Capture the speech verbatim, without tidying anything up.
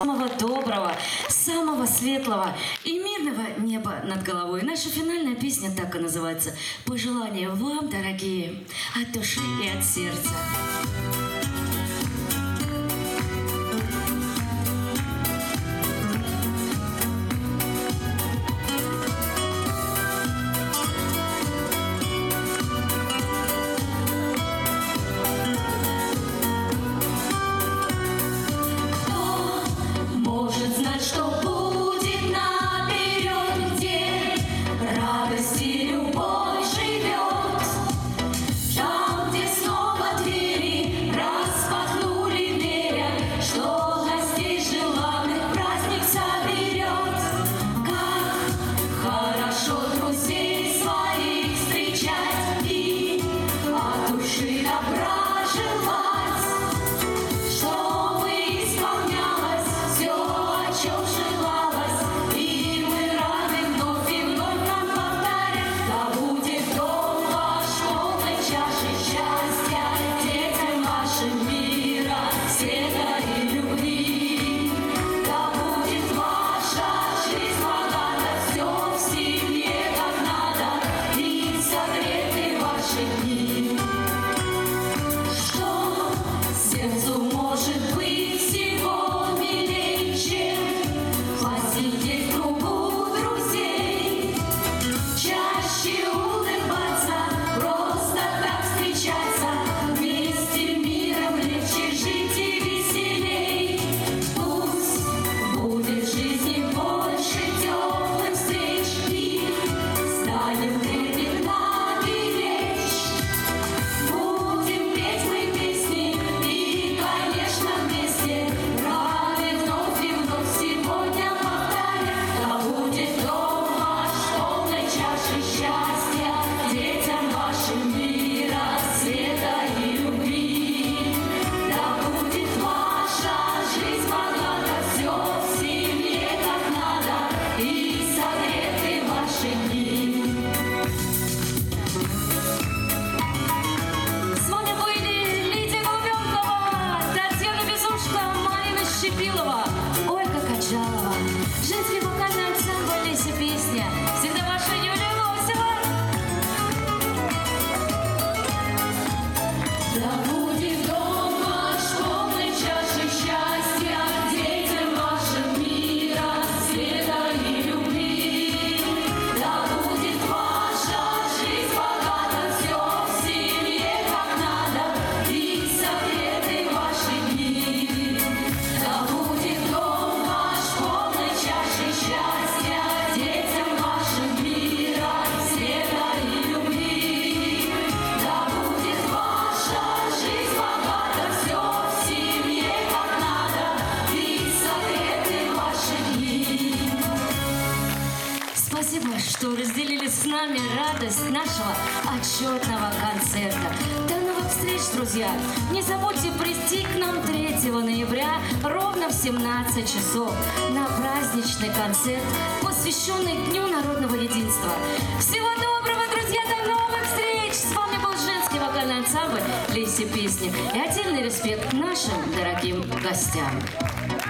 Самого доброго, самого светлого и мирного неба над головой. Наша финальная песня так и называется. Пожелания вам, дорогие, от души и от сердца. Женский вокальный ансамбль «Леся песня». Всегда ваша Юлия Лосева. Да будет дом ваш полный чаши счастья, детям вашим мира, света и любви. Да будет ваша жизнь богата, все в семье как надо, и согреты ваши дни. Да будет дом ваш полный чаши счастья, детям вашим мира, света и любви. Да будет ваша жизнь богата, все в семье как надо, и согреты ваши дни. Спасибо, что разделили с нами радость нашего отчетного концерта. До новых встреч, друзья! Не забудьте прийти к нам третьего ноября ровно в семнадцать часов на праздничный концерт, посвященный Дню народного единства. Всего доброго, друзья! До новых встреч! С вами был женский вокальный ансамбль «Леся песни». И отдельный респект нашим дорогим гостям.